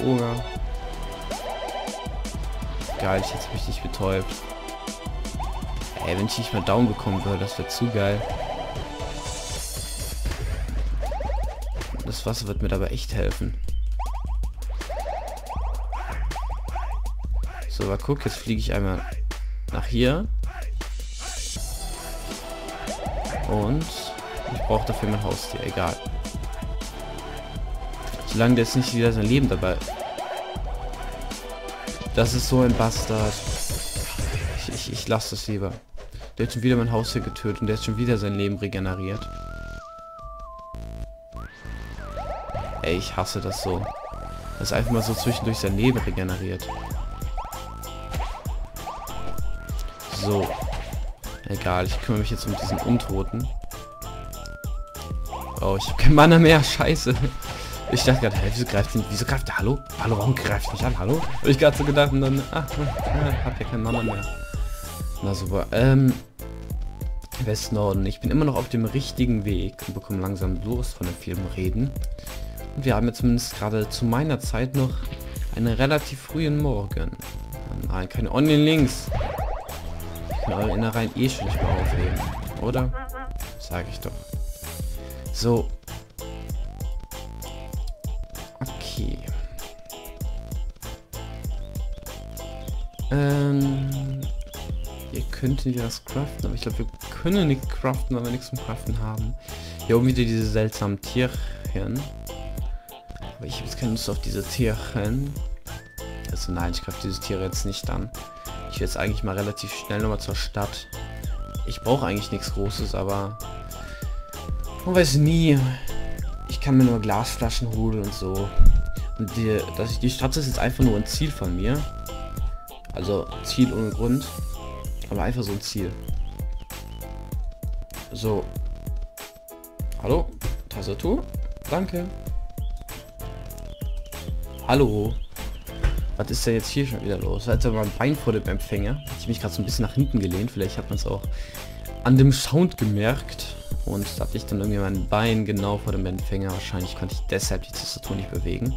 Oger. Geil, ich hätte mich nicht betäubt. Ey, wenn ich nicht mal Down bekommen würde, das wäre zu geil. Das Wasser wird mir dabei echt helfen. So, aber guck, jetzt fliege ich einmal nach hier. Und ich brauche dafür mein Haustier, egal. Solange der jetzt nicht wieder sein Leben dabei. Das ist so ein Bastard. Ich lasse das lieber. Der hat schon wieder mein Haustier getötet und der hat schon wieder sein Leben regeneriert. Ey, ich hasse das so. Das ist einfach mal so zwischendurch sein Leben regeneriert. So. Egal, ich kümmere mich jetzt um diesen Untoten. Oh, ich habe keinen Mana mehr. Scheiße. Ich dachte gerade, hey, wieso greift der? Hallo? Hallo, warum greift mich an? Hallo? Hab ich gerade so gedacht und dann, hab ja keinen Mana mehr. Na super. Westnorden. Ich bin immer noch auf dem richtigen Weg und bekomme langsam Durst von dem vielen Reden. Und wir haben jetzt zumindest gerade zu meiner Zeit noch einen relativ frühen Morgen. Nein, keine Onion-Links. Ich kann eure Innereien eh schon nicht mehr aufheben. Oder? Sag ich doch. So. Okay. Ihr könnt nicht was craften, aber ich glaube, wir können nicht craften, weil wir nichts zum Craften haben. Hier oben wieder diese seltsamen Tierchen. Aber ich habe jetzt keine Lust auf diese Tierchen. Also nein, ich greife diese Tiere jetzt nicht an. Ich will jetzt eigentlich mal relativ schnell nochmal zur Stadt. Ich brauche eigentlich nichts Großes, aber man weiß nie. Ich kann mir nur Glasflaschen holen und so. Und die Stadt ist jetzt einfach nur ein Ziel von mir. Also Ziel ohne Grund. Aber einfach so ein Ziel. So. Hallo? Tastatur? Danke. Hallo. Was ist denn jetzt hier schon wieder los? Hat er mal ein Bein vor dem Empfänger? Ich habe mich gerade so ein bisschen nach hinten gelehnt. Vielleicht hat man es auch an dem Sound gemerkt. Und da hatte ich dann irgendwie mein Bein genau vor dem Empfänger. Wahrscheinlich konnte ich deshalb die Tastatur nicht bewegen.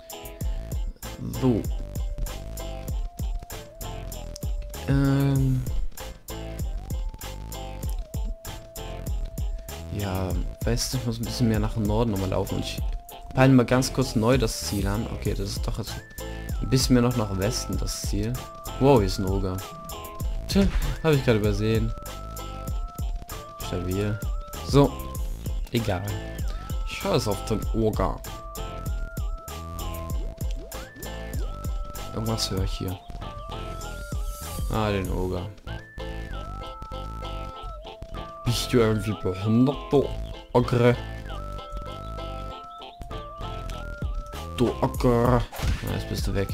So. Ja, weißt du, ich muss ein bisschen mehr nach dem Norden nochmal laufen. Und ich peile mal ganz kurz neu das Ziel an. Okay, das ist doch jetzt ein bisschen mehr noch nach Westen das Ziel. Wow, hier ist ein Oger. Tja, habe ich gerade übersehen. Stabil. So, egal. Scheiß auf den Oger. Irgendwas höre ich hier. Ah, den Oger. Bist du irgendwie behindert, du Ogre? Du Ogre. Na, jetzt bist du weg.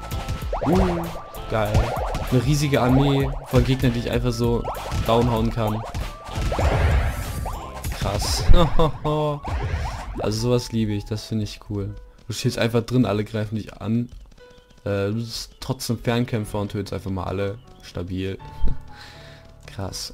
Geil. Eine riesige Armee von Gegnern, die ich einfach so downhauen kann. Krass. Also sowas liebe ich, das finde ich cool. Du stehst einfach drin, alle greifen dich an. Du bist trotzdem Fernkämpfer und tötest einfach mal alle. Stabil. Krass.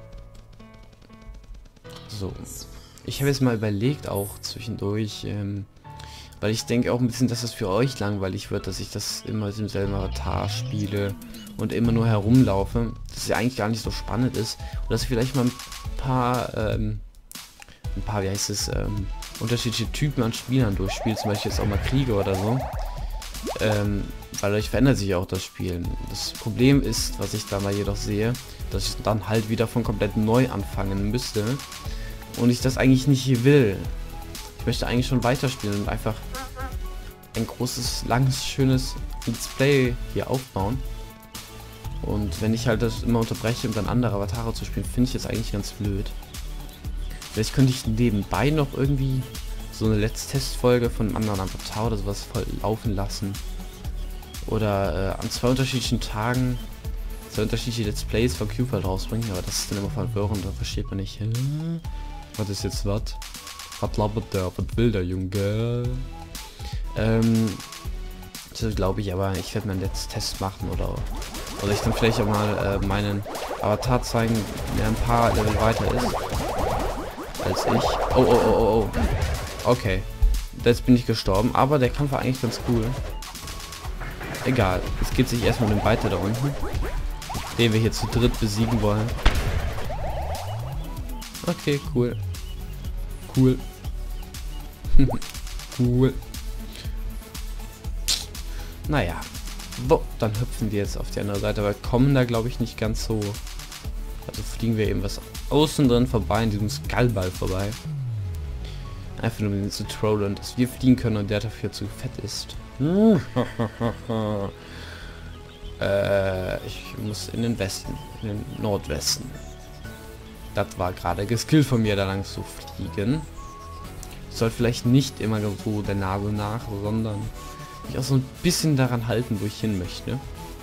So. Ich habe jetzt mal überlegt, auch zwischendurch, weil ich denke auch ein bisschen, dass das für euch langweilig wird, dass ich das immer mit demselben Avatar spiele und immer nur herumlaufe. Dass es ja eigentlich gar nicht so spannend ist. Und dass ich vielleicht mal ein paar, wie heißt es, unterschiedliche Typen an Spielern durchspiele, zum Beispiel jetzt auch mal Kriege oder so. Weil dadurch verändert sich auch das Spiel. Das Problem ist, was ich da mal jedoch sehe, dass ich dann halt wieder von komplett neu anfangen müsste. Und ich das eigentlich nicht will. Ich möchte eigentlich schon weiterspielen und einfach ein großes, langes, schönes Let's Play hier aufbauen. Und wenn ich halt das immer unterbreche, um dann andere Avatare zu spielen, finde ich das eigentlich ganz blöd. Vielleicht könnte ich nebenbei noch irgendwie so eine Let's Test-Folge von einem anderen Avatar oder sowas voll laufen lassen. Oder an zwei unterschiedlichen Tagen zwei unterschiedliche Let's Plays von Cupid rausbringen, aber das ist dann immer verwirrend, da versteht man nicht. Was ist jetzt was? Was labert der? Was will der Junge? Das glaube ich, aber ich werde mal einen Let's Test machen oder ich dann vielleicht auch mal meinen Avatar zeigen, der ein paar Level weiter ist als ich. Oh. Okay. Jetzt bin ich gestorben, aber der Kampf war eigentlich ganz cool. Egal, es geht sich erstmal um den weiter da unten, den wir hier zu dritt besiegen wollen. Okay, cool. Cool. Cool. Naja. So, dann hüpfen wir jetzt auf die andere Seite, aber kommen da glaube ich nicht ganz so. Also fliegen wir eben was außen drin vorbei, in diesem Skullball vorbei. Einfach nur um ihn zu trollen, dass wir fliegen können und der dafür zu fett ist. Ich muss in den Westen, in den Nordwesten. Das war gerade geskillt von mir, da lang zu fliegen. Ich soll vielleicht nicht immer so der Nase nach, sondern mich auch so ein bisschen daran halten, wo ich hin möchte.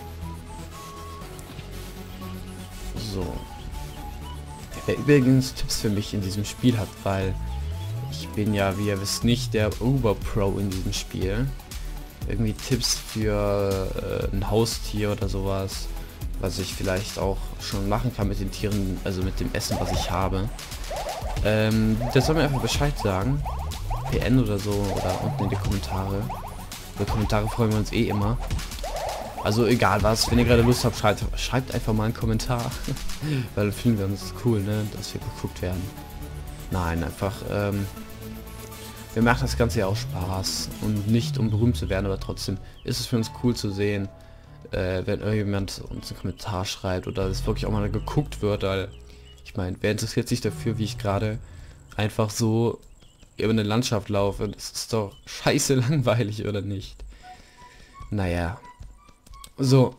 So. Wer übrigens Tipps für mich in diesem Spiel hat, weil ich bin ja, wie ihr wisst, nicht der Uber-Pro in diesem Spiel. Irgendwie Tipps für ein Haustier oder sowas, was ich vielleicht auch schon machen kann mit den Tieren, also mit dem Essen, was ich habe. Das soll mir einfach Bescheid sagen. PN oder so oder unten in die Kommentare. Über Kommentare freuen wir uns eh immer. Also egal was, wenn ihr gerade Lust habt, schreibt einfach mal einen Kommentar. Weil dann finden wir uns cool, ne, dass wir geguckt werden. Nein, einfach, wir machen das Ganze ja auch Spaß und nicht um berühmt zu werden, aber trotzdem ist es für uns cool zu sehen, wenn irgendjemand uns einen Kommentar schreibt oder es wirklich auch mal geguckt wird, weil ich meine, wer interessiert sich dafür, wie ich gerade einfach so über eine Landschaft laufe? Das ist doch scheiße langweilig, oder nicht? Naja. So.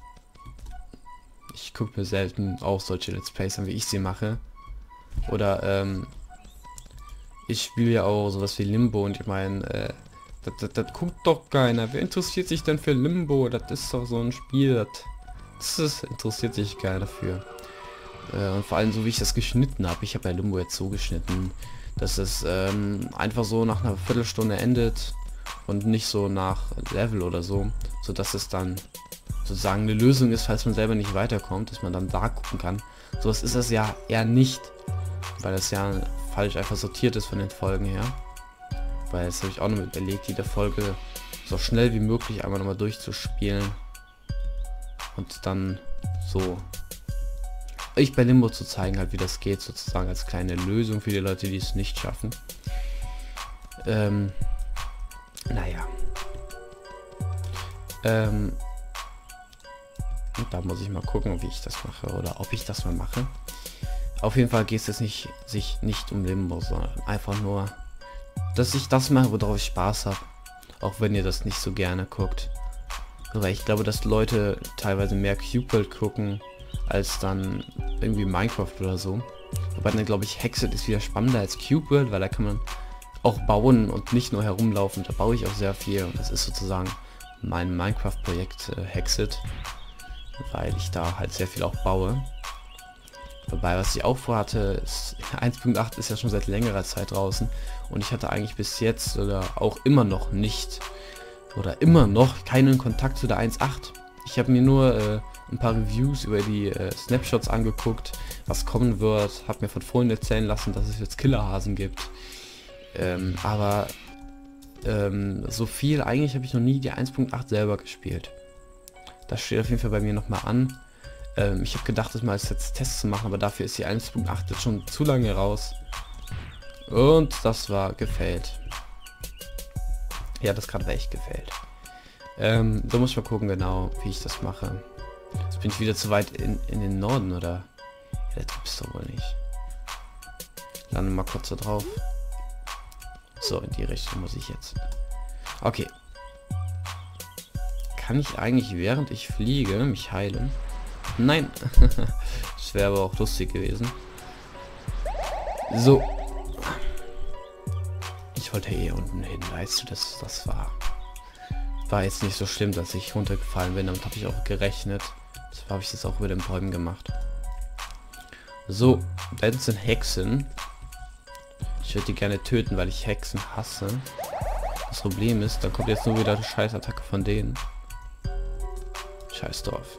Ich gucke mir selten auch solche Let's Plays an, wie ich sie mache. Oder, ich spiele ja auch sowas wie Limbo und ich meine, das guckt doch keiner. Wer interessiert sich denn für Limbo? Das ist doch so ein Spiel, das interessiert sich keiner für. Und vor allem so wie ich das geschnitten habe. Ich habe ja Limbo jetzt so geschnitten, dass es einfach so nach einer Viertelstunde endet und nicht so nach Level oder so, so dass es dann sozusagen eine Lösung ist, falls man selber nicht weiterkommt, dass man dann da gucken kann. Sowas ist das ja eher nicht, weil das ja falsch einfach sortiert ist von den Folgen her. Weil das habe ich auch noch überlegt, jede Folge so schnell wie möglich einmal nochmal durchzuspielen und dann so euch bei Limbo zu zeigen, halt wie das geht, sozusagen als kleine Lösung für die Leute, die es nicht schaffen. Naja. Und da muss ich mal gucken, wie ich das mache oder ob ich das mal mache. Auf jeden Fall geht es jetzt sich nicht um Limbo, sondern einfach nur, dass ich das mache, worauf ich Spaß habe. Auch wenn ihr das nicht so gerne guckt. Weil ich glaube, dass Leute teilweise mehr Cube gucken, als dann irgendwie Minecraft oder so. Wobei dann glaube ich Hexet ist wieder spannender als Cube World, weil da kann man auch bauen und nicht nur herumlaufen. Da baue ich auch sehr viel und das ist sozusagen mein Minecraft-Projekt Hexet, weil ich da halt sehr viel auch baue. Wobei, was ich auch vorhatte, ist 1.8 ist ja schon seit längerer Zeit draußen und ich hatte eigentlich bis jetzt oder auch immer noch nicht oder immer noch keinen Kontakt zu der 1.8. Ich habe mir nur ein paar Reviews über die Snapshots angeguckt, was kommen wird, habe mir von Freunden erzählen lassen, dass es jetzt Killerhasen gibt. Aber so viel, eigentlich habe ich noch nie die 1.8 selber gespielt. Das steht auf jeden Fall bei mir nochmal an. Ich habe gedacht, das mal als jetzt Test zu machen, aber dafür ist die 1.8 jetzt schon zu lange raus. Und das war gefällt. Ja, das gerade war echt gefällt. Da muss ich mal gucken genau, wie ich das mache. Jetzt bin ich wieder zu weit in den Norden, oder? Ja, das gibt's doch wohl nicht. Lande mal kurz da drauf. So, in die Richtung muss ich jetzt. Okay. Kann ich eigentlich, während ich fliege, mich heilen? Nein. Das wäre aber auch lustig gewesen. So. Ich wollte hier unten hin, weißt du, das war jetzt nicht so schlimm, dass ich runtergefallen bin. Damit habe ich auch gerechnet. Das habe ich jetzt auch über den Bäumen gemacht. So, da sind Hexen. Ich würde die gerne töten, weil ich Hexen hasse. Das Problem ist, da kommt jetzt nur wieder eine Scheißattacke von denen. Scheiß drauf.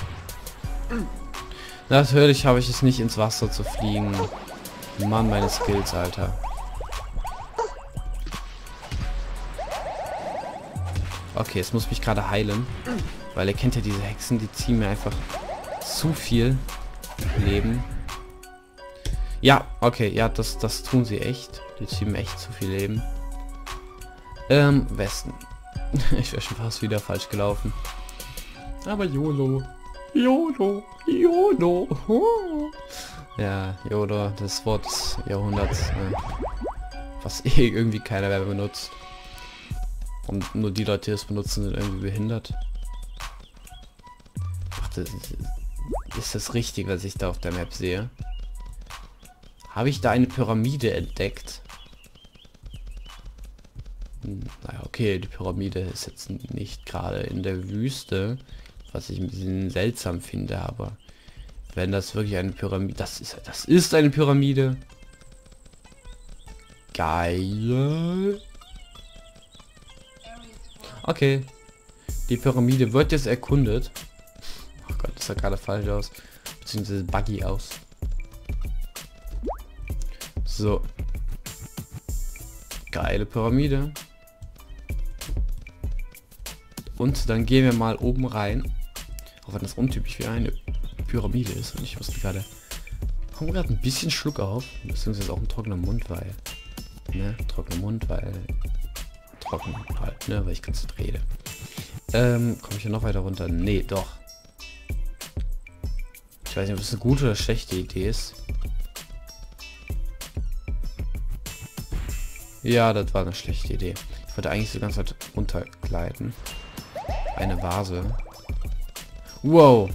Natürlich habe ich es nicht ins Wasser zu fliegen. Mann, meine Skills, Alter. Okay, es muss mich gerade heilen. Weil ihr kennt ja diese Hexen, die ziehen mir einfach zu viel Leben. Ja, okay, ja, das tun sie echt. Die ziehen mir echt zu viel Leben. Westen. Ich wäre schon fast wieder falsch gelaufen. Aber YOLO. YOLO. YOLO. Ja, YOLO, das Wort des Jahrhunderts. Was irgendwie keiner mehr benutzt. Und nur die Leute, die es benutzen, sind irgendwie behindert. Ach, ist das richtig, was ich da auf der Map sehe? Habe ich da eine Pyramide entdeckt? Naja, okay, die Pyramide ist jetzt nicht gerade in der Wüste, was ich ein bisschen seltsam finde, aber wenn das wirklich eine Pyramide, das ist eine Pyramide. Geil. Okay, die Pyramide wird jetzt erkundet. Oh Gott, das sah gerade falsch aus, beziehungsweise buggy aus. So, geile Pyramide. Und dann gehen wir mal oben rein. Auch wenn das untypisch wie eine Pyramide ist. Und ich musste gerade... Haben gerade ein bisschen Schluck auf. Beziehungsweise auch ein trockener Mund, weil... Ne? Trockener Mund, weil... Trocken halt, ne? Weil ich ganz rede. Komme ich hier noch weiter runter? Nee, doch. Ich weiß nicht, ob das eine gute oder schlechte Idee ist. Ja, das war eine schlechte Idee. Ich wollte eigentlich so ganz weit runtergleiten. Eine Vase. Wow.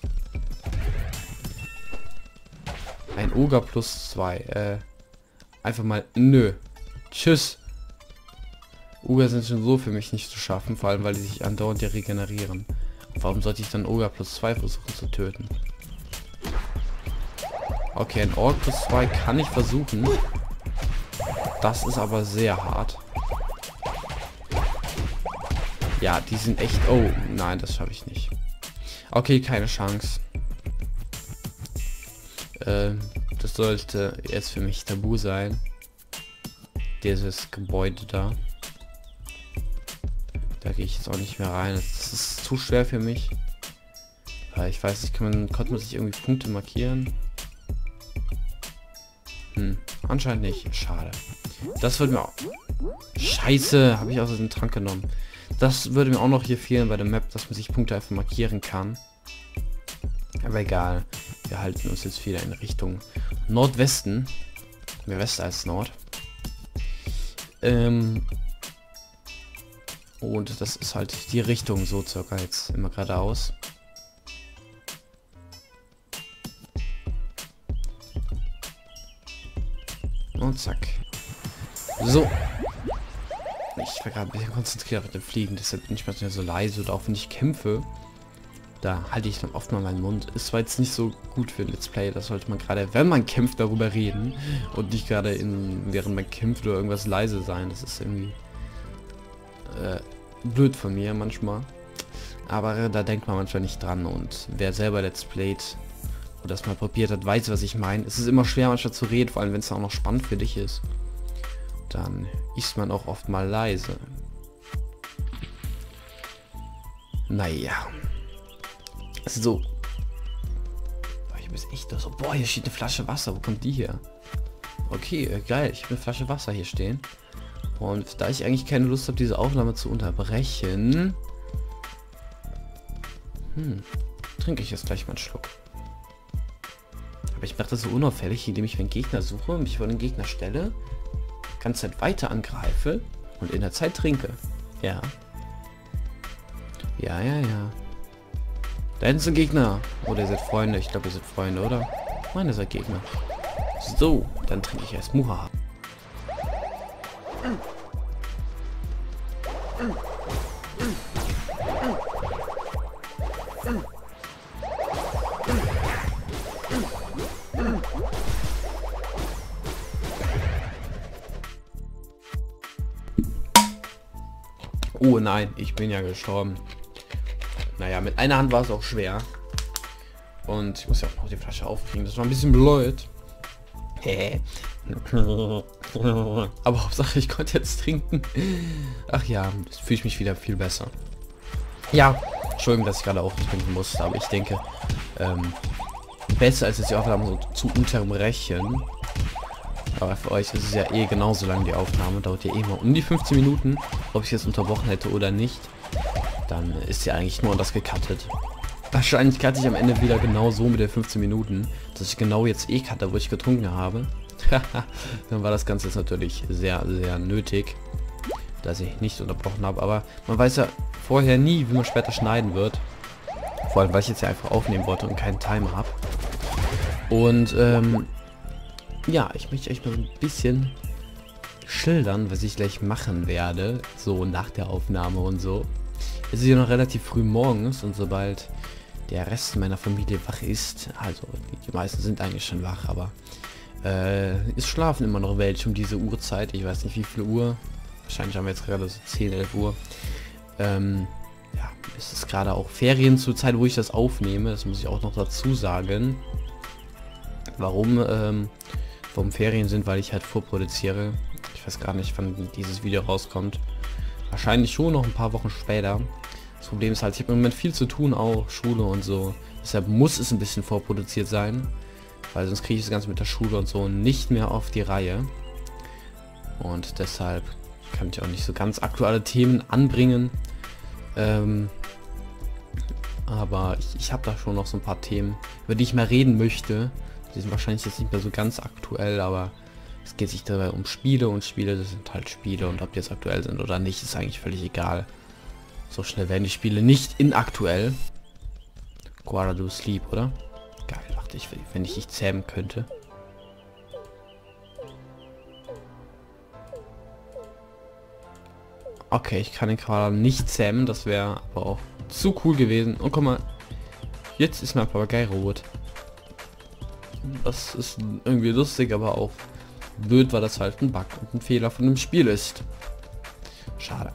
Ein Oger plus 2. Einfach mal nö. Tschüss. Oger sind schon so für mich nicht zu schaffen, vor allem weil die sich andauernd ja regenerieren. Warum sollte ich dann Oger plus 2 versuchen zu töten? Okay, ein Ork plus 2 kann ich versuchen. Das ist aber sehr hart. Ja, die sind echt... Oh, nein, das schaffe ich nicht. Okay, keine Chance. Das sollte jetzt für mich tabu sein. Dieses Gebäude da. Da gehe ich jetzt auch nicht mehr rein. Das ist zu schwer für mich. Ich weiß nicht, konnte man sich irgendwie Punkte markieren? Anscheinend nicht. Schade. Das würde mir auch... Scheiße, habe ich aus dem Trank genommen. Das würde mir auch noch hier fehlen bei der Map, dass man sich Punkte einfach markieren kann. Aber egal. Wir halten uns jetzt wieder in Richtung Nordwesten. Mehr West als Nord. Und das ist halt die Richtung so circa jetzt immer geradeaus. Und zack. So. Ich war gerade ein bisschen konzentriert auf dem Fliegen, deshalb bin ich manchmal so leise oder auch wenn ich kämpfe, da halte ich dann oft mal meinen Mund. Ist zwar jetzt nicht so gut für ein Let's Play, das sollte man gerade, wenn man kämpft, darüber reden und nicht gerade während man kämpft oder irgendwas leise sein. Das ist irgendwie blöd von mir manchmal. Aber da denkt man manchmal nicht dran und wer selber Let's Playt oder das mal probiert hat, weiß, was ich meine. Es ist immer schwer manchmal zu reden, vor allem wenn es auch noch spannend für dich ist. Dann ist man auch oft mal leise. Naja. So. Ich bin echt so. Boah, hier steht eine Flasche Wasser. Wo kommt die her? Okay, geil. Ich habe eine Flasche Wasser hier stehen. Und da ich eigentlich keine Lust habe, diese Aufnahme zu unterbrechen, trinke ich jetzt gleich mal einen Schluck. Aber ich mache das so unauffällig, indem ich einen Gegner suche, mich vor den Gegner stelle, ganze Zeit weiter angreife und in der Zeit trinke. Ja. Ja, ja, ja. Da hinten sind Gegner. Oder ihr seid Freunde. Ich glaube, ihr seid Freunde, oder? Meine, ihr seid Gegner. So, dann trinke ich erst Muhaha. Oh nein, ich bin ja gestorben. Naja, mit einer Hand war es auch schwer. Und ich muss ja auch noch die Flasche aufkriegen. Das war ein bisschen blöd. Aber Hauptsache, ich konnte jetzt trinken. Ach ja, jetzt fühle ich mich wieder viel besser. Ja, Entschuldigung, dass ich gerade auch trinken musste, aber ich denke, besser als jetzt die Aufnahme so zu unterbrechen. Aber für euch ist es ja eh genauso lang, die Aufnahme. Dauert ja eh mal um die 15 Minuten. Ob ich jetzt unterbrochen hätte oder nicht, dann ist ja eigentlich nur das gecuttet. Wahrscheinlich cutte ich am Ende wieder genau so mit den 15 Minuten, dass ich genau jetzt eh cutte, wo ich getrunken habe. Dann war das Ganze jetzt natürlich sehr, sehr nötig, dass ich nicht unterbrochen habe. Aber man weiß ja vorher nie, wie man später schneiden wird. Vor allem, weil ich jetzt ja einfach aufnehmen wollte und keinen Timer habe. Und ja, ich möchte euch mal ein bisschen schildern, was ich gleich machen werde, so nach der Aufnahme und so. Es ist ja noch relativ früh morgens und sobald der Rest meiner Familie wach ist, also die meisten sind eigentlich schon wach, aber es schlafen immer noch welche um diese Uhrzeit. Ich weiß nicht wie viel Uhr, wahrscheinlich haben wir jetzt gerade so 10, 11 Uhr. Ja, es ist gerade auch Ferien zur Zeit, wo ich das aufnehme, das muss ich auch noch dazu sagen. Warum Ferien sind, weil ich halt vorproduziere. Ich weiß gar nicht, wann dieses Video rauskommt. Wahrscheinlich schon noch ein paar Wochen später. Das Problem ist halt, ich habe im Moment viel zu tun, auch Schule und so. Deshalb muss es ein bisschen vorproduziert sein, weil sonst kriege ich das Ganze mit der Schule und so nicht mehr auf die Reihe. Und deshalb kann ich auch nicht so ganz aktuelle Themen anbringen. Aber ich habe da schon noch so ein paar Themen, über die ich mal reden möchte. Die sind wahrscheinlich jetzt nicht mehr so ganz aktuell, aber es geht sich dabei um Spiele und Spiele, das sind halt Spiele und ob die jetzt aktuell sind oder nicht, ist eigentlich völlig egal. So schnell werden die Spiele nicht inaktuell. Guarda do Sleep, oder? Geil, dachte ich, wenn ich dich zähmen könnte. Okay, ich kann den Koala nicht zähmen, das wäre aber auch zu cool gewesen. Und guck mal, jetzt ist mein Papagei rot. Das ist irgendwie lustig, aber auch blöd, weil das halt ein Bug und ein Fehler von dem Spiel ist. Schade.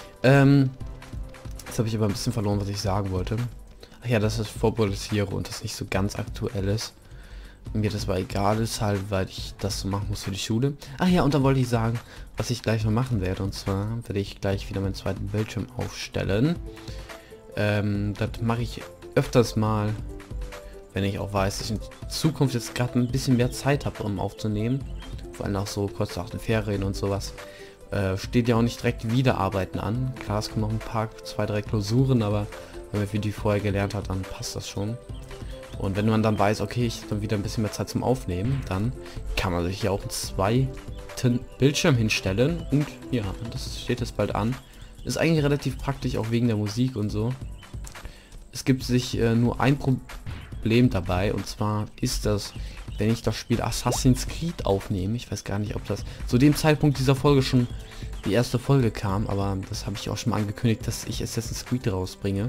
Jetzt habe ich aber ein bisschen verloren, was ich sagen wollte. Ach ja, dass ich vorproduziere und das nicht so ganz aktuell ist. Mir das aber egal ist halt, weil ich das so machen muss für die Schule. Ach ja, und dann wollte ich sagen, was ich gleich noch machen werde. Und zwar werde ich gleich wieder meinen zweiten Bildschirm aufstellen. Das mache ich öfters mal, wenn ich auch weiß, dass ich in Zukunft jetzt gerade ein bisschen mehr Zeit habe, um aufzunehmen. Vor allem auch so kurz nach den Ferien und sowas. Steht ja auch nicht direkt wieder Arbeiten an. Klar, es kommen noch ein paar, 2, 3 Klausuren, aber wenn man für die vorher gelernt hat, dann passt das schon. Und wenn man dann weiß, okay, ich habe dann wieder ein bisschen mehr Zeit zum Aufnehmen, dann kann man sich ja auch einen zweiten Bildschirm hinstellen. Und ja, das steht jetzt bald an. Ist eigentlich relativ praktisch, auch wegen der Musik und so. Es gibt sich nur ein Problem dabei, und zwar ist das, wenn ich das Spiel Assassin's Creed aufnehme. Ich weiß gar nicht, ob das zu dem Zeitpunkt dieser Folge schon die erste Folge kam, aber das habe ich auch schon mal angekündigt, dass ich Assassin's Creed rausbringe.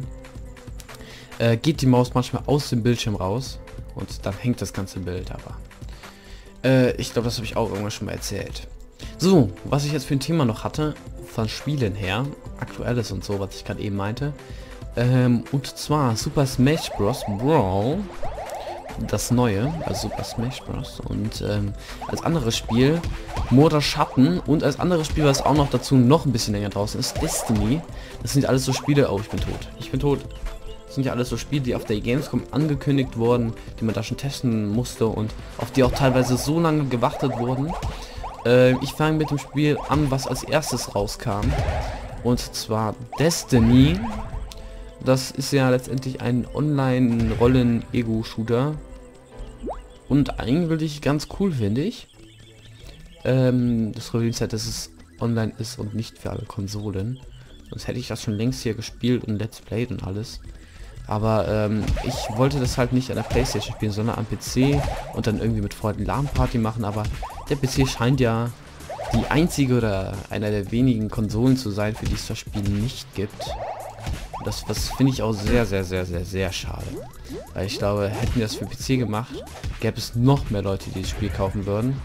Geht die Maus manchmal aus dem Bildschirm raus und dann hängt das ganze Bild, aber ich glaube, das habe ich auch irgendwann schon mal erzählt. So, was ich jetzt für ein Thema noch hatte, von Spielen her, aktuelles und so, was ich gerade eben meinte, und zwar Super Smash Bros. Brawl, das neue, also Super Smash Bros. Und als anderes Spiel Mordor Schatten und als anderes Spiel, was auch noch dazu noch ein bisschen länger draußen ist, Destiny. Das sind alles so Spiele, oh, ich bin tot. Ich bin tot. Das sind ja alles so Spiele, die auf der Gamescom angekündigt wurden, die man da schon testen musste und auf die auch teilweise so lange gewartet wurden. Ich fange mit dem Spiel an, was als erstes rauskam. Und zwar Destiny. Das ist ja letztendlich ein Online-Rollen-Ego-Shooter. Und eigentlich ganz cool, finde ich. Das Problem ist halt, dass es online ist und nicht für alle Konsolen. Sonst hätte ich das schon längst hier gespielt und Let's Played und alles. Aber ich wollte das halt nicht an der Playstation spielen, sondern am PC und dann irgendwie mit Freunden LAN-Party machen. Aber der PC scheint ja die einzige oder einer der wenigen Konsolen zu sein, für die es das Spiel nicht gibt. Das finde ich auch sehr, sehr, sehr, sehr, sehr schade. Weil ich glaube, hätten wir das für PC gemacht, gäbe es noch mehr Leute, die das Spiel kaufen würden.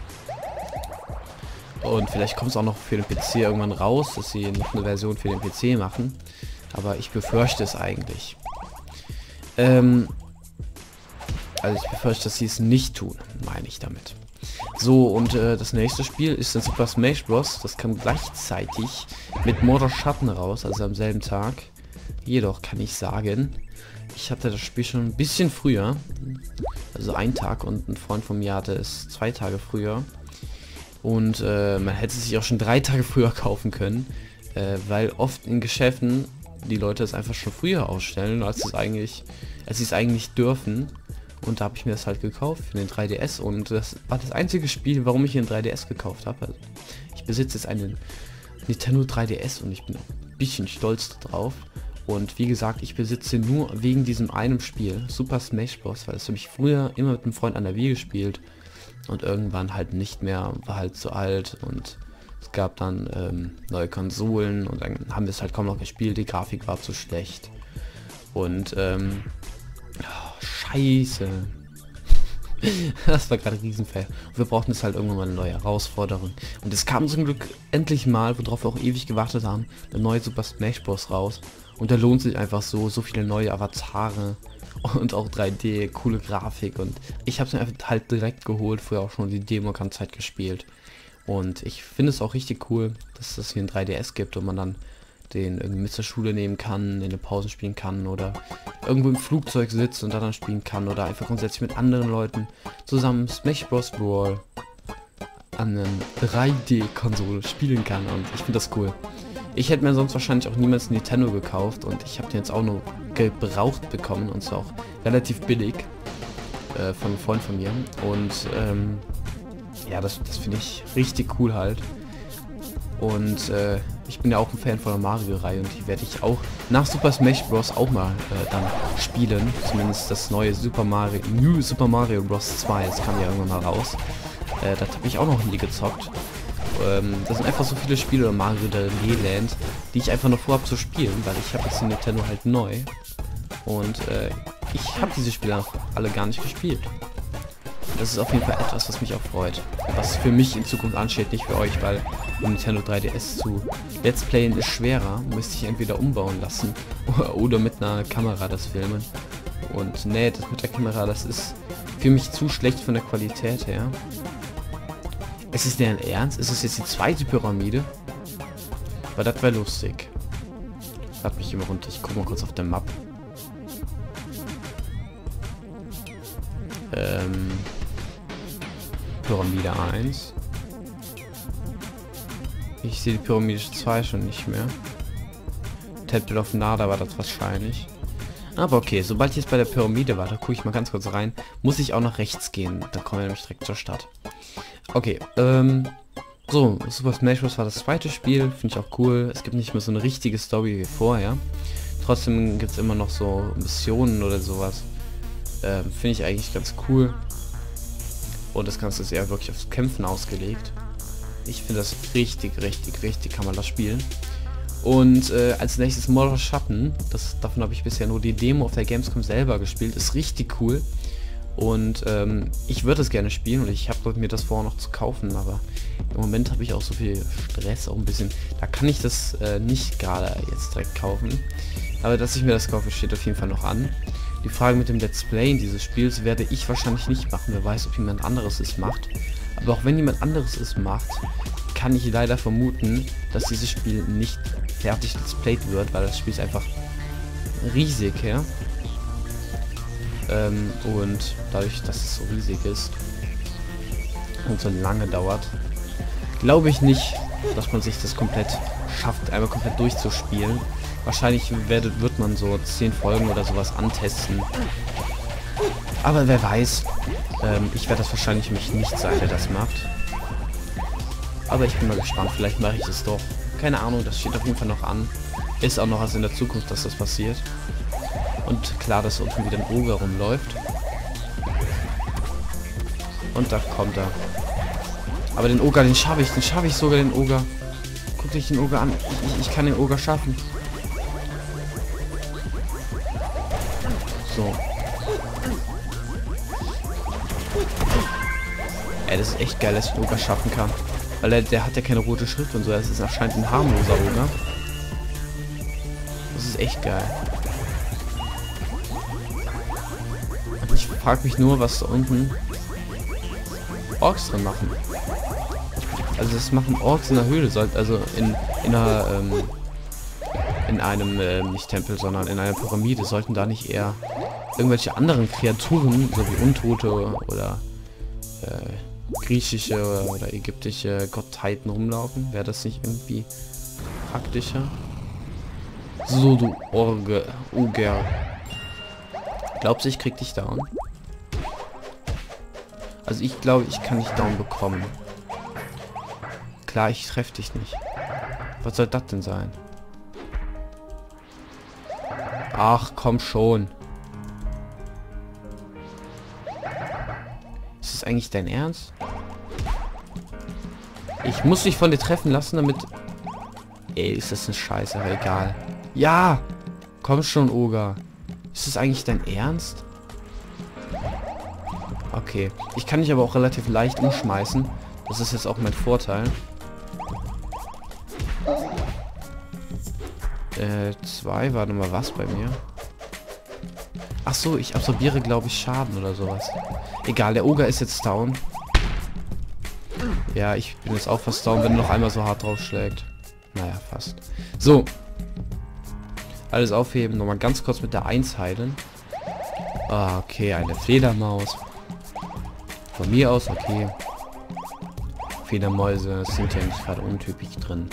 Und vielleicht kommt es auch noch für den PC irgendwann raus, dass sie noch eine Version für den PC machen. Aber ich befürchte es eigentlich. Also ich befürchte, dass sie es nicht tun, meine ich damit. So, und das nächste Spiel ist dann Super Smash Bros. Das kam gleichzeitig mit Mord oder Schatten raus, also am selben Tag. Jedoch kann ich sagen, ich hatte das Spiel schon ein bisschen früher. Also einen Tag, und ein Freund von mir hatte es 2 Tage früher. Und man hätte es sich auch schon 3 Tage früher kaufen können, weil oft in Geschäften die Leute es einfach schon früher ausstellen, als sie es eigentlich dürfen. Und da habe ich mir das halt gekauft für den 3DS, und das war das einzige Spiel, warum ich den 3DS gekauft habe. Also ich besitze jetzt einen Nintendo 3DS und ich bin ein bisschen stolz darauf. Und wie gesagt, ich besitze nur wegen diesem einen Spiel, Super Smash Bros., weil das habe ich früher immer mit einem Freund an der Wii gespielt und irgendwann halt nicht mehr, war halt zu alt, und es gab dann neue Konsolen und dann haben wir es halt kaum noch gespielt, die Grafik war zu schlecht. Und Scheiße. Das war gerade ein Riesenfail. Wir brauchten es halt irgendwann mal eine neue Herausforderung. Und es kam zum Glück endlich mal, worauf wir auch ewig gewartet haben, eine neue Super Smash Bros. Raus. Und da lohnt sich einfach so viele neue Avatare und auch 3D, coole Grafik. Und ich habe es mir einfach halt direkt geholt, vorher auch schon die Demo ganze Zeit gespielt. Und ich finde es auch richtig cool, dass es hier ein 3DS gibt und man dann den irgendwie mit zur Schule nehmen kann, in den Pausen spielen kann oder irgendwo im Flugzeug sitzt und dann spielen kann oder einfach grundsätzlich mit anderen Leuten zusammen Smash Bros. Brawl an einer 3D-Konsole spielen kann, und ich finde das cool. Ich hätte mir sonst wahrscheinlich auch niemals ein Nintendo gekauft, und ich habe den jetzt auch nur gebraucht bekommen, und zwar auch relativ billig von einem Freund von mir, und ja, das finde ich richtig cool halt. Und ich bin ja auch ein Fan von der Mario-Reihe, und die werde ich auch nach Super Smash Bros. Auch mal dann spielen. Zumindest das neue New Super Mario Bros. 2, das kam ja irgendwann mal raus. Das habe ich auch noch nie gezockt. Das sind einfach so viele Spiele, oder Mario Land, die ich einfach noch vorhabe zu spielen, weil ich habe jetzt den Nintendo halt neu. Und ich habe diese Spiele auch alle gar nicht gespielt. Das ist auf jeden Fall etwas, was mich auch freut. Was für mich in Zukunft ansteht, nicht für euch, weil Nintendo 3DS zu Let's Playen ist schwerer. Müsste ich entweder umbauen lassen oder mit einer Kamera das filmen. Und nee, das mit der Kamera, das ist für mich zu schlecht von der Qualität her. Ist es denn ernst? Ist es jetzt die zweite Pyramide? Weil das wäre lustig. Lad mich immer runter. Ich gucke mal kurz auf der Map. Pyramide 1. Ich sehe die Pyramide 2 schon nicht mehr. Temple of Nada war das wahrscheinlich. Aber okay, sobald ich jetzt bei der Pyramide war, da gucke ich mal ganz kurz rein, muss ich auch nach rechts gehen. Da kommen wir nämlich direkt zur Stadt. Okay, so, Super Smash Bros. War das zweite Spiel, finde ich auch cool. Es gibt nicht mehr so eine richtige Story wie vorher. Trotzdem gibt es immer noch so Missionen oder sowas. Finde ich eigentlich ganz cool. Und das Ganze ist eher wirklich aufs Kämpfen ausgelegt. Ich finde das richtig kann man das spielen. Und als nächstes Mord oder Schatten. Davon habe ich bisher nur die Demo auf der Gamescom selber gespielt. Ist richtig cool. Und ich würde es gerne spielen, und ich habe mir das vor, noch zu kaufen, aber im Moment habe ich auch so viel Stress, auch ein bisschen. Da kann ich das nicht gerade jetzt direkt kaufen. Aber dass ich mir das kaufe, steht auf jeden Fall noch an. Die Frage mit dem Let's Play dieses Spiels werde ich wahrscheinlich nicht machen. Wer weiß, ob jemand anderes es macht. Aber auch wenn jemand anderes es macht, kann ich leider vermuten, dass dieses Spiel nicht fertig Let's Played wird, weil das Spiel ist einfach riesig, ja. Und dadurch, dass es so riesig ist und so lange dauert, glaube ich nicht, dass man sich das komplett schafft, einmal komplett durchzuspielen. Wahrscheinlich wird man so 10 Folgen oder sowas antesten. Aber wer weiß, ich werde das wahrscheinlich nicht sein, der das macht. Aber ich bin mal gespannt, vielleicht mache ich es doch. Keine Ahnung, das steht auf jeden Fall noch an. Ist auch noch was in der Zukunft, dass das passiert. Und klar, dass unten wieder ein Oger rumläuft. Und da kommt er. Aber den Oger, den schaffe ich sogar, den Oger. Guck dich den Oger an. Ich kann den Oger schaffen. So. Ey, das ist echt geil, dass ich den Oger schaffen kann. Weil der hat ja keine rote Schrift und so. Das ist anscheinend ein harmloser Oger. Das ist echt geil. Und ich frage mich nur, was da unten Orks drin machen. Also das machen Orks in der Höhle, also in einem, nicht Tempel, sondern in einer Pyramide, sollten da nicht eher irgendwelche anderen Kreaturen, so wie Untote oder griechische oder ägyptische Gottheiten rumlaufen? Wäre das nicht irgendwie praktischer? So, du Oger. Glaubst du, ich krieg dich down? Also ich glaube, ich kann dich down bekommen. Klar, ich treffe dich nicht. Was soll das denn sein? Ach, komm schon. Ist das eigentlich dein Ernst? Ich muss dich von dir treffen lassen, damit... Ey, ist das eine Scheiße, aber egal. Ja! Komm schon, Oger. Ist das eigentlich dein Ernst? Okay. Ich kann dich aber auch relativ leicht umschmeißen. Das ist jetzt auch mein Vorteil. 2, warte mal, was bei mir? Ach so, ich absorbiere, glaube ich, Schaden oder sowas. Egal, der Oger ist jetzt down. Ja, ich bin jetzt auch fast down, wenn er noch einmal so hart drauf schlägt. Naja, fast. So. Alles aufheben, nochmal ganz kurz mit der 1 heilen. Ah, okay, eine Fledermaus. Von mir aus, okay. Fledermäuse sind ja nicht gerade untypisch drin.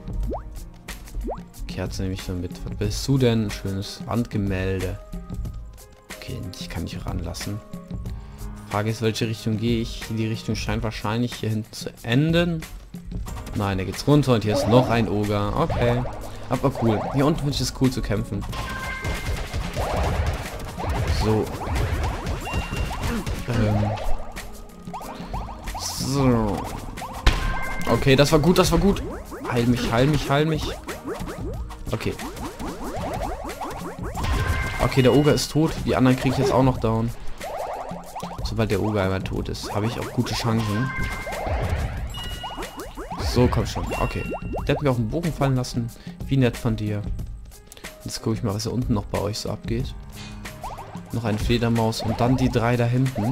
Kerze nehme ich so mit. Was bist du denn? Ein schönes Wandgemälde. Okay, ich kann nicht ranlassen. Frage ist, welche Richtung gehe ich? Die Richtung scheint wahrscheinlich hier hinten zu enden. Nein, da geht's runter und hier ist noch ein Oger. Okay. Aber cool. Hier unten finde ich es cool zu kämpfen. So. So. Okay, das war gut, das war gut. Heil mich, heil mich, heil mich. Okay. Okay, der Oger ist tot. Die anderen kriege ich jetzt auch noch down. Sobald der Oger einmal tot ist, habe ich auch gute Chancen. So, komm schon. Okay. Der hat mir auf den Bogen fallen lassen. Wie nett von dir. Jetzt gucke ich mal, was da unten noch bei euch so abgeht. Noch eine Fledermaus und dann die 3 da hinten.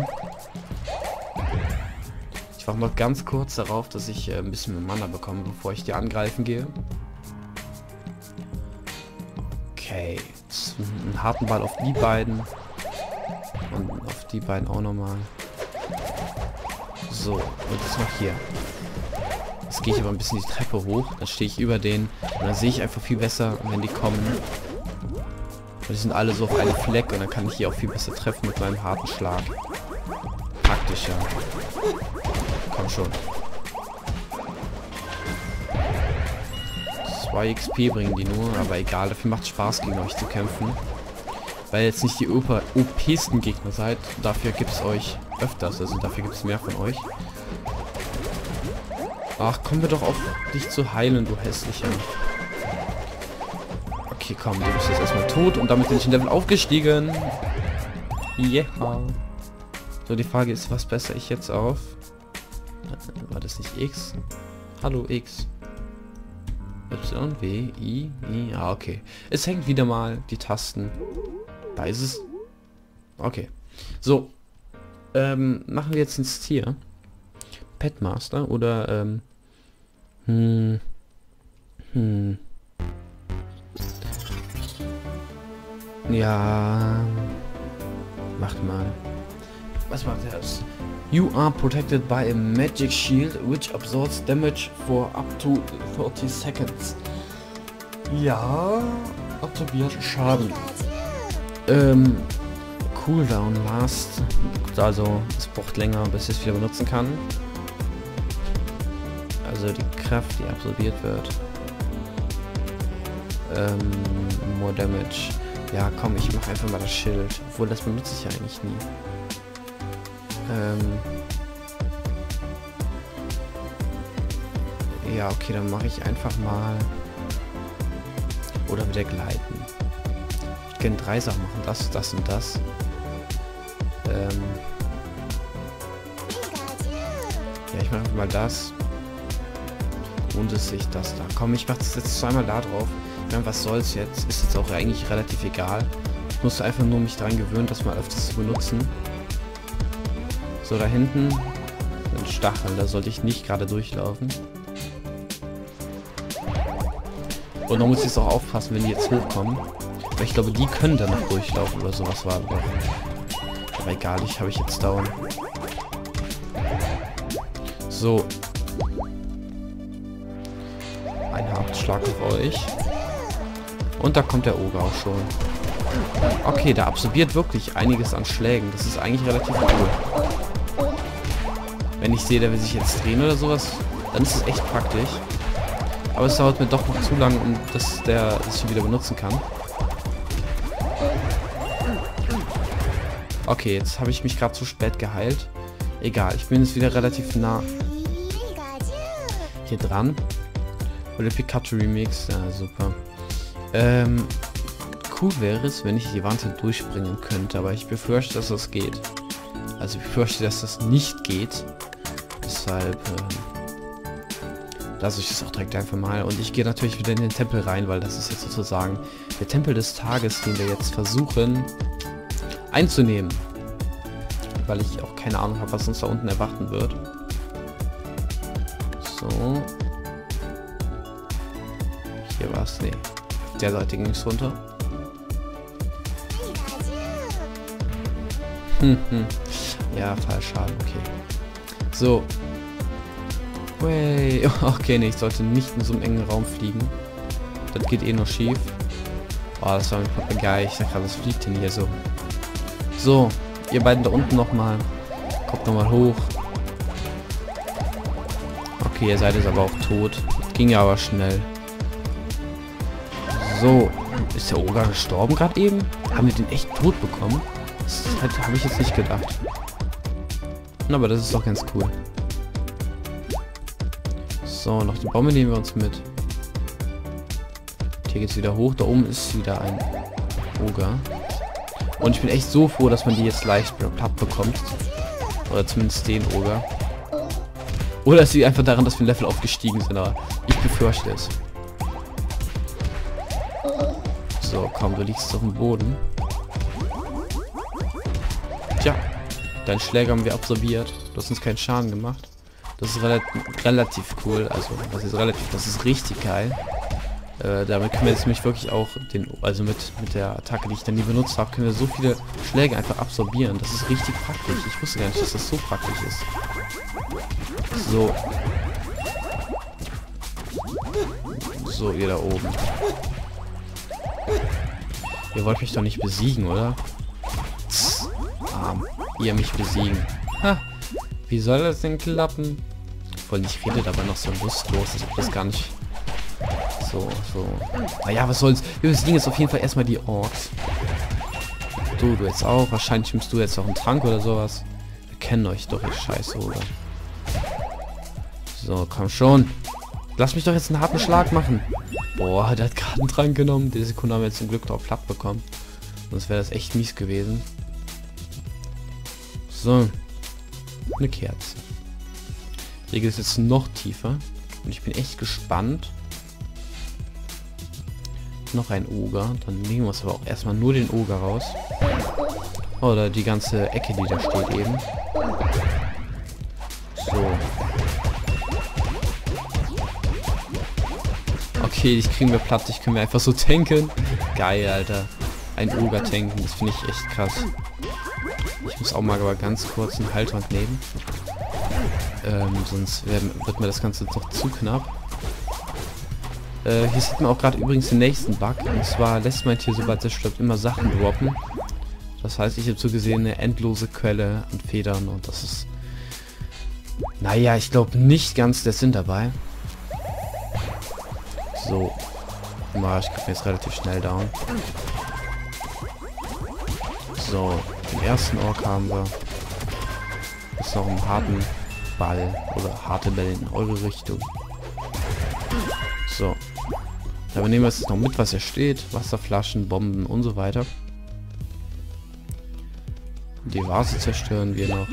Ich warte mal ganz kurz darauf, dass ich ein bisschen mehr Mana bekomme, bevor ich die angreifen gehe. Okay. Jetzt einen harten Ball auf die beiden. Und auf die beiden auch nochmal. So, und jetzt noch hier. Jetzt gehe ich aber ein bisschen die Treppe hoch. Dann stehe ich über denen. Und dann sehe ich einfach viel besser, wenn die kommen. Und die sind alle so auf einem Fleck. Und dann kann ich hier auch viel besser treffen mit meinem harten Schlag. Praktischer. Komm schon. 2 XP bringen die nur. Aber egal, dafür macht es Spaß, gegen euch zu kämpfen. Weil jetzt nicht die OP-sten Gegner seid. Dafür gibt es euch öfters. Also dafür gibt es mehr von euch. Ach, kommen wir doch auf dich zu heilen, du hässlicher. Okay, komm, du bist jetzt erstmal tot und damit bin ich in Level aufgestiegen. Yeah. So, die Frage ist, was bessere ich jetzt auf? War das nicht X? Hallo, X. Y, W, I, I. Ah, okay. Es hängt wieder mal die Tasten. Da ist es. Okay. So. Machen wir jetzt ins Tier. Petmaster oder ja, macht mal. Was macht das? You are protected by a magic shield which absorbs damage for up to 30 seconds. Ja, absorbiert Schaden. Cooldown last. Also es braucht länger, bis ich es wieder benutzen kann. Also die Kraft, die absorbiert wird. More Damage. Ja, komm, ich mache einfach mal das Schild. Obwohl, das benutze ich ja eigentlich nie. Ja, okay, dann mache ich einfach mal... Oder wieder gleiten. Ich kann 3 Sachen machen. Das, das und das. Ja, ich mache einfach mal das. Und es sich das da. Komm, ich mache das jetzt zweimal da drauf. Ja, was soll's jetzt? Ist jetzt auch eigentlich relativ egal. Ich musste einfach nur mich daran gewöhnen, das mal öfters zu benutzen. So, da hinten einen Stachel. Da sollte ich nicht gerade durchlaufen. Und da muss ich jetzt auch aufpassen, wenn die jetzt hochkommen. Weil ich glaube, die können da noch durchlaufen oder sowas war doch. Aber egal, ich habe jetzt dauern. So. Ein Hauptschlag auf euch. Und da kommt der Ogre auch schon. Okay, der absorbiert wirklich einiges an Schlägen. Das ist eigentlich relativ cool. Wenn ich sehe, der will sich jetzt drehen oder sowas, dann ist es echt praktisch. Aber es dauert mir doch noch zu lang, um dass der das schon wieder benutzen kann. Okay, jetzt habe ich mich gerade zu spät geheilt. Egal, ich bin jetzt wieder relativ nah hier dran. Oder Pikachu Remix, ja super. Cool wäre es, wenn ich die Wand durchspringen könnte, aber ich befürchte, dass das geht. Also ich befürchte, dass das nicht geht. Deshalb lasse ich es auch direkt einfach mal. Und ich gehe natürlich wieder in den Tempel rein, weil das ist jetzt sozusagen der Tempel des Tages, den wir jetzt versuchen einzunehmen. Weil ich auch keine Ahnung habe, was uns da unten erwarten wird. So. Hier war es. Nee. Auf der Seite ging es runter. Ja, falsch, schade, okay. So. Way. Okay, nee, ich sollte nicht in so einem engen Raum fliegen. Das geht eh noch schief. Oh, das war ein Papagei. Ich sag gerade, was fliegt denn hier so? So, ihr beiden da unten nochmal. Kommt nochmal hoch. Okay, ihr seid jetzt aber auch tot. Ging ja aber schnell. So, ist der Ogre gestorben gerade eben? Haben wir den echt tot bekommen? Das habe ich jetzt nicht gedacht. Aber das ist doch ganz cool. So, noch die Bombe nehmen wir uns mit. Hier geht es wieder hoch. Da oben ist wieder ein Ogre. Und ich bin echt so froh, dass man die jetzt leicht platt bekommt. Oder zumindest den Ogre. Oder es liegt einfach daran, dass wir ein Level aufgestiegen sind, aber ich befürchte es. So, komm, du liegst auf dem Boden. Tja, deinen Schläger haben wir absorbiert. Du hast uns keinen Schaden gemacht. Das ist relativ cool. Also, das ist relativ, das ist richtig geil. Damit können wir jetzt nämlich wirklich auch also mit der Attacke, die ich dann nie benutzt habe, können wir so viele Schläge einfach absorbieren. Das ist richtig praktisch. Ich wusste gar nicht, dass das so praktisch ist. So. So, ihr da oben. Ihr wollt mich doch nicht besiegen, oder? Tss, arm. Ihr mich besiegen. Ha! Wie soll das denn klappen? Voll nicht redet aber noch so lustlos. Ich hab das gar nicht. So. Naja, was soll's. Wir besiegen jetzt auf jeden Fall erstmal die Orks. Du jetzt auch. Wahrscheinlich nimmst du jetzt auch einen Trank oder sowas. Wir kennen euch doch, ihr Scheiße, oder? So, komm schon. Lass mich doch jetzt einen harten Schlag machen. Boah, der hat gerade einen Trank genommen. Die Sekunde haben wir jetzt zum Glück drauf platt bekommen. Sonst wäre das echt mies gewesen. So. Eine Kerze. Hier geht es jetzt noch tiefer. Und ich bin echt gespannt. Noch ein Ogre. Dann nehmen wir uns aber auch erstmal nur den Ogre raus. Oder die ganze Ecke, die da steht eben. So. Okay, dich kriegen wir platt. Dich können wir einfach so tanken. Geil, Alter. Ein Ogre tanken. Das finde ich echt krass. Ich muss auch mal aber ganz kurz einen Heiltrank nehmen. Sonst wird mir das Ganze doch zu knapp. Hier sieht man auch gerade übrigens den nächsten Bug. Und zwar lässt mein Tier, sobald es stirbt, immer Sachen droppen. Das heißt, ich habe so gesehen eine endlose Quelle an Federn. Und das ist... Naja, ich glaube nicht ganz der Sinn dabei. So. Na, ich kriege jetzt relativ schnell down. So. Den ersten Ork haben wir. Ist noch einen harten Ball. Oder harte Bälle in eure Richtung. So. Aber nehmen wir jetzt noch mit, was hier steht. Wasserflaschen, Bomben und so weiter. Die Vase zerstören wir noch.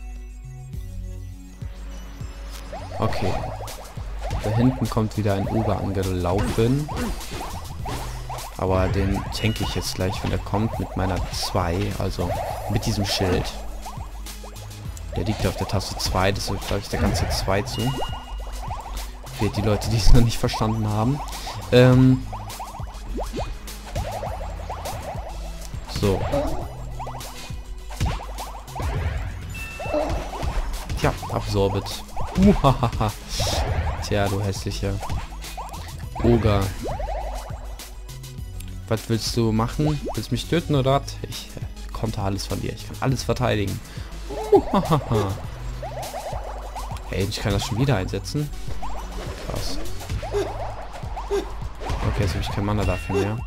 Okay. Da hinten kommt wieder ein Ogre angelaufen. Aber den tanke ich jetzt gleich, wenn er kommt, mit meiner 2. Also mit diesem Schild. Der liegt auf der Taste 2, das ist, glaube ich, der ganze 2 zu. Für die Leute, die es noch nicht verstanden haben. So. Tja, absorbet. Muhahaha. Tja, du hässlicher Oger. Was willst du machen? Willst du mich töten oder was? Ich konnte alles von dir. Ich kann alles verteidigen. Hey, ich kann das schon wieder einsetzen. Krass. Okay, jetzt habe ich kein Mana dafür mehr.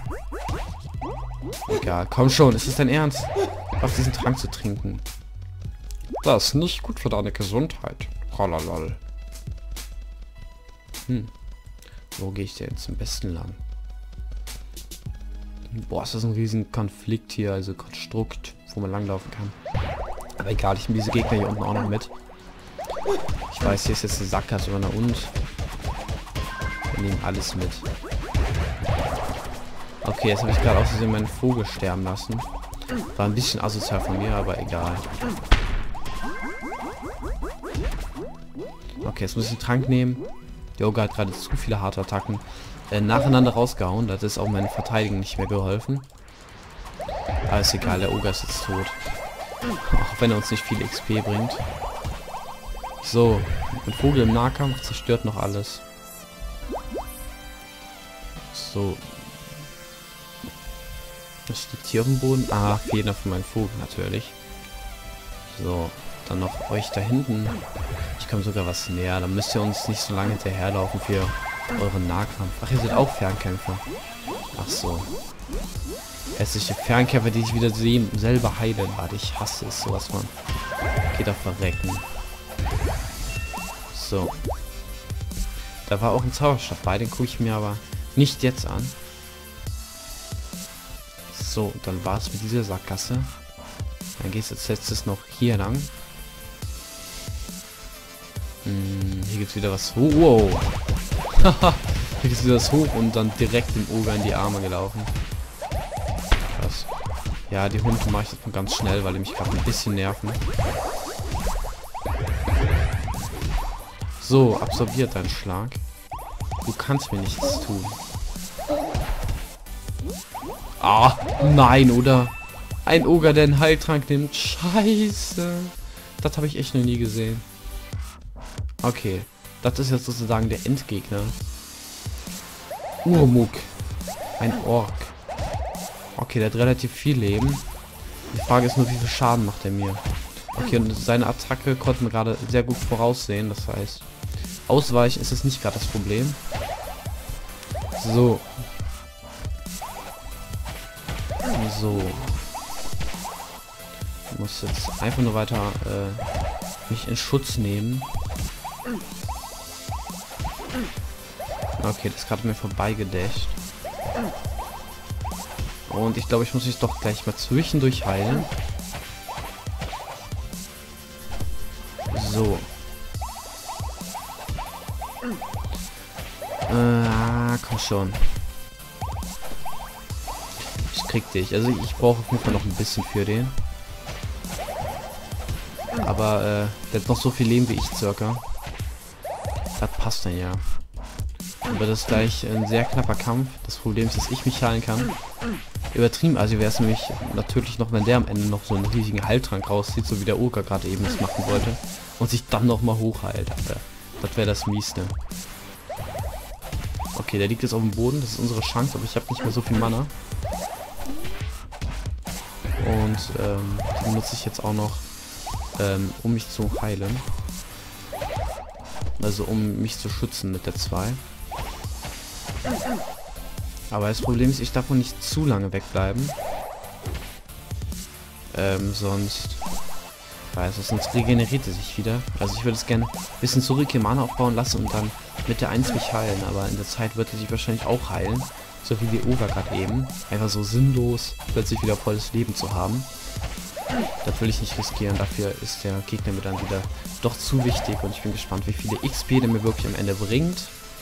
Egal, komm schon, ist es dein Ernst? Auf diesen Trank zu trinken. Das ist nicht gut für deine Gesundheit. Rolalol. Wo gehe ich denn jetzt am besten lang? Boah, ist das ein riesen Konflikt hier, also Konstrukt, wo man langlaufen kann. Aber egal, ich nehme diese Gegner hier unten auch noch mit. Ich weiß, hier ist jetzt eine Sackgasse oder und. Wir nehmen alles mit. Okay, jetzt habe ich gerade aus Versehen meinen Vogel sterben lassen. War ein bisschen asozial von mir, aber egal. Okay, jetzt muss ich einen Trank nehmen. Der Ogre hat gerade zu viele harte Attacken nacheinander rausgehauen. Das ist auch meine Verteidigung nicht mehr geholfen. Aber ist egal, der Ogre ist jetzt tot. Auch wenn er uns nicht viel XP bringt. So, ein Vogel im Nahkampf zerstört noch alles. So. Was liegt hier auf dem Boden? Ah, Fehler von meinem Vogel natürlich. So, dann noch euch da hinten. Ich komme sogar was näher. Dann müsst ihr uns nicht so lange hinterherlaufen für euren Nahkampf. Ach, ihr seid auch Fernkämpfer. Ach so. Hässliche Fernkämpfer, die sich wieder sehen, selber heilen. Warte, ich hasse es, sowas von. Geht auf Verrecken. So. Da war auch ein Zauberstab bei, den gucke ich mir aber nicht jetzt an. So, dann war es mit dieser Sackgasse. Dann geht es als letztes noch hier lang. Hier gibt es wieder was hoch. Wow. Hier gibt es wieder was hoch und dann direkt dem Ogre in die Arme gelaufen. Krass. Ja, die Hunde mache ich jetzt mal ganz schnell, weil die mich gerade ein bisschen nerven. So, absorbiert deinen Schlag. Du kannst mir nichts tun. Ah, nein, oder? Ein Ogre, der einen Heiltrank nimmt. Scheiße. Das habe ich echt noch nie gesehen. Okay. Das ist jetzt sozusagen der Endgegner. Urmuk. Ein Ork. Okay, der hat relativ viel Leben. Die Frage ist nur, wie viel Schaden macht er mir? Okay, und seine Attacke konnten wir gerade sehr gut voraussehen. Das heißt, ausweichen ist es nicht gerade das Problem. So. So. Ich muss jetzt einfach nur weiter mich in Schutz nehmen. Okay, das ist gerade mir vorbeigedasht. Und ich glaube, ich muss mich doch gleich mal zwischendurch heilen. So. Komm schon. Ich krieg dich. Also ich brauche auf jeden Fall noch ein bisschen für den. Aber der hat noch so viel Leben wie ich circa. Das passt dann ja. Aber das ist gleich ein sehr knapper Kampf. Das Problem ist, dass ich mich heilen kann. Übertrieben, also wäre es nämlich natürlich noch, wenn der am Ende noch so einen riesigen Heiltrank rauszieht, so wie der Ogre gerade eben das machen wollte. Und sich dann noch mal hochheilt. Das wäre das Mieste. Okay, der liegt jetzt auf dem Boden. Das ist unsere Chance, aber ich habe nicht mehr so viel Mana. Und die benutze ich jetzt auch noch, um mich zu heilen. Also um mich zu schützen mit der 2. Aber das Problem ist, ich darf wohl nicht zu lange wegbleiben. Sonst regeneriert er sich wieder. Also ich würde es gerne ein bisschen zurück im Mana aufbauen lassen und dann mit der 1 mich heilen. Aber in der Zeit wird er sich wahrscheinlich auch heilen. So wie die Ogre gerade eben. Einfach so sinnlos plötzlich wieder volles Leben zu haben. Das will ich nicht riskieren. Dafür ist der Gegner mir dann wieder doch zu wichtig. Und ich bin gespannt, wie viele XP der mir wirklich am Ende bringt.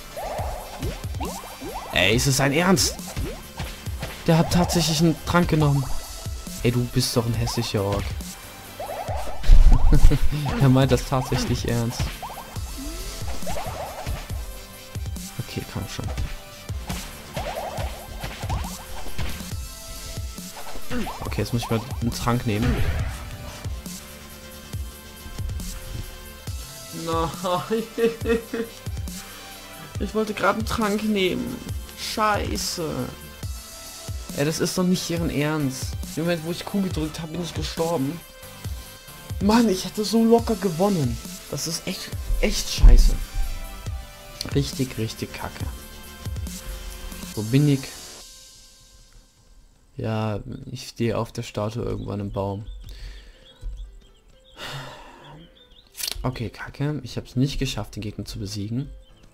Ey, ist es sein Ernst? Der hat tatsächlich einen Trank genommen. Ey, du bist doch ein hässlicher Ork. Er meint das tatsächlich ernst. Okay, komm schon. Okay, jetzt muss ich mal einen Trank nehmen. Nein. Ich wollte gerade einen Trank nehmen. Scheiße. Ey, das ist doch nicht ihren Ernst. Im Moment, wo ich Q gedrückt habe, bin ich gestorben. Mann, ich hätte so locker gewonnen. Das ist echt scheiße. Richtig kacke. Wo bin ich? Ja, ich stehe auf der Statue irgendwann im Baum. Okay, kacke. Ich habe es nicht geschafft, den Gegner zu besiegen.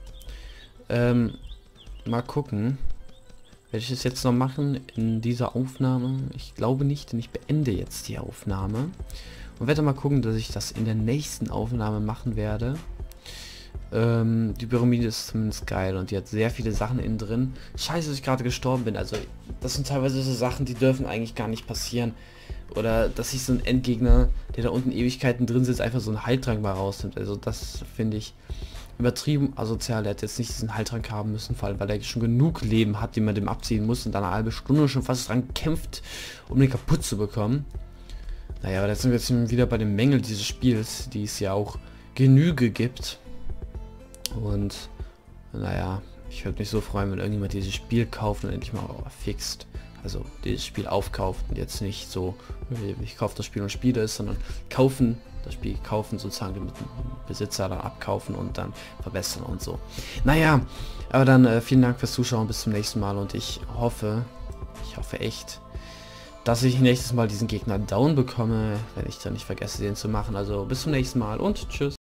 Mal gucken. Werde ich es jetzt noch machen in dieser Aufnahme? Ich glaube nicht, denn ich beende jetzt die Aufnahme. Und werde mal gucken, dass ich das in der nächsten Aufnahme machen werde. Die Pyramide ist zumindest geil und die hat sehr viele Sachen innen drin. Scheiße, dass ich gerade gestorben bin. Also das sind teilweise so Sachen, die dürfen eigentlich gar nicht passieren. Oder dass sich so ein Endgegner, der da unten Ewigkeiten drin sitzt, einfach so einen Heiltrank mal rausnimmt. Also das finde ich übertrieben asozial. Er hätte jetzt nicht diesen Heiltrank haben müssen, vor allem weil er schon genug Leben hat, den man dem abziehen muss und dann eine halbe Stunde schon fast dran kämpft, um den kaputt zu bekommen. Naja, aber jetzt sind wir jetzt wieder bei den Mängeln dieses Spiels, die es ja auch Genüge gibt. Und naja, ich würde mich so freuen, wenn irgendjemand dieses Spiel kauft und endlich mal fixt. Also dieses Spiel aufkauft und jetzt nicht so, ich kaufe das Spiel und spiele es, sondern kaufen, das Spiel kaufen, sozusagen mit dem Besitzer dann abkaufen und dann verbessern und so. Naja, aber dann vielen Dank fürs Zuschauen, bis zum nächsten Mal und ich hoffe echt, dass ich nächstes Mal diesen Gegner down bekomme, wenn ich dann nicht vergesse, den zu machen. Also bis zum nächsten Mal und tschüss.